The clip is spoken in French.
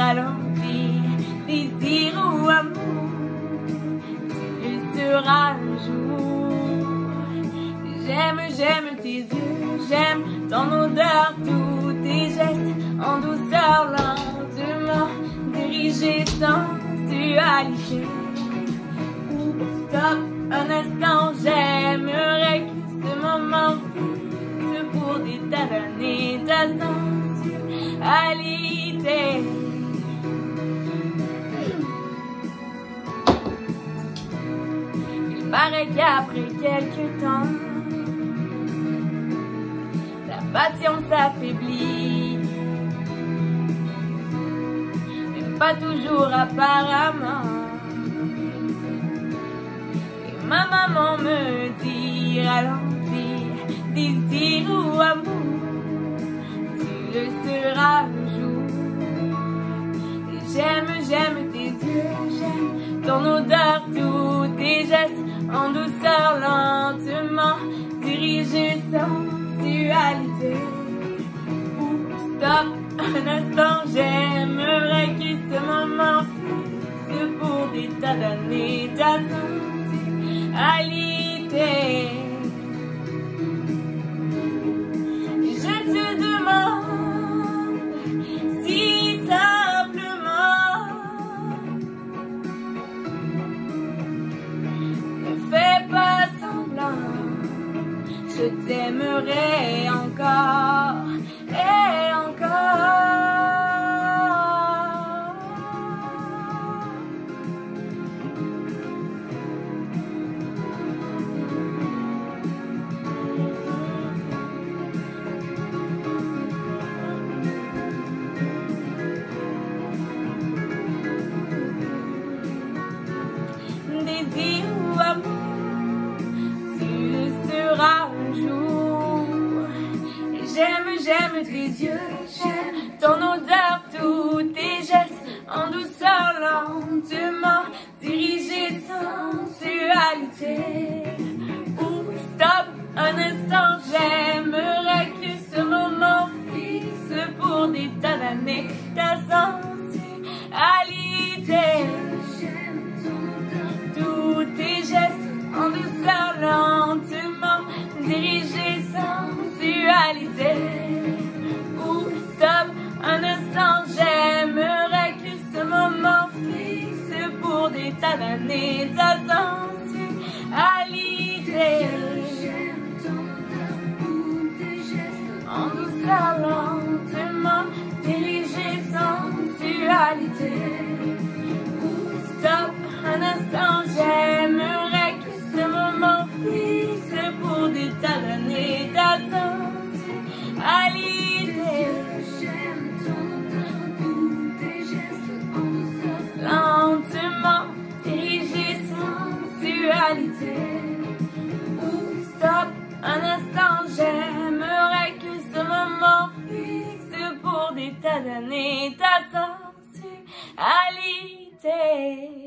ralenti, désir ou amour, tu seras un jour. J'aime tes yeux, j'aime ton odeur, tous tes gestes en douceur, lentement dirigés sensualité. Stop un instant, j'aimerais que ce moment fût pour des tas d'années, ta sensualité. Il paraît qu'après quelques temps, la patience s'affaiblit, mais pas toujours apparemment. Et ma maman me dit ralentir, désir ou amour, tu le seras un jour. J'aime tes yeux, j'aime ton odeur, tous tes gestes en douceur, lentement dirigés sensualité. Stop un instant, j'aimerais que ce moment fût pour des tas d'années, ta sensualité. Je te demande si simplement ne fais pas semblant, je t'aimerai encore et encore. Désir ou amour, tu le seras un jour. J'aime tes yeux, j'aime ton odeur, tous tes gestes en douceur, lentement dirigés sensualité. Stop un instant, j'aimerais que ce moment fixe pour des tas d'années, ta sensualité. Tous tes gestes en douceur, lentement dirigés sensualité. Stop un instant, j'aimerais que ce moment fixe pour des tas d'années, ta sensualité. En douceur, lentement dirigés sensualité. Stop un instant, j'aimerais que ce moment fixe pour des tas d'années, ta sensualité. Lentement dirigés sensualité. Stop un instant, j'aimerais que ce moment fixe pour des tas d'années, ta sensualité.